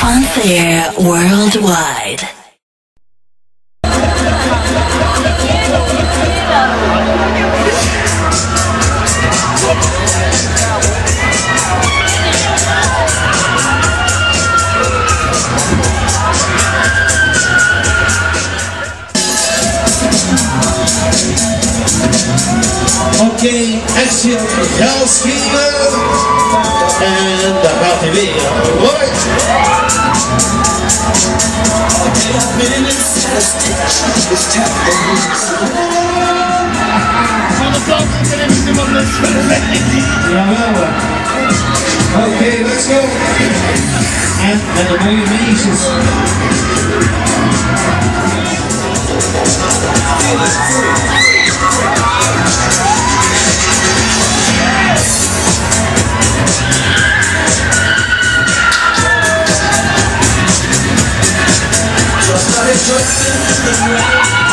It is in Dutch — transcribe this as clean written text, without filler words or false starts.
Funfair Worldwide. Oké, Action Gelskinder en daar gaat hij weer. Hoi! Van de plank en even iemand met Jawel. Oké, let's go. En met de mooie meisjes. Just like a